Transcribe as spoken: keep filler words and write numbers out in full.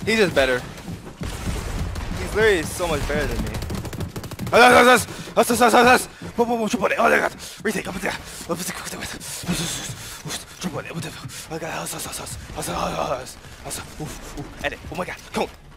He's just better. He's literally so much better than me. Us, us, us, us, us. Boom, boom, boom. Jump on it. Oh my god. Retake. Up there. Jump on it. Oh my god. Us, us, us, us, us, us, us, us. Edit. Oh my god. Come on.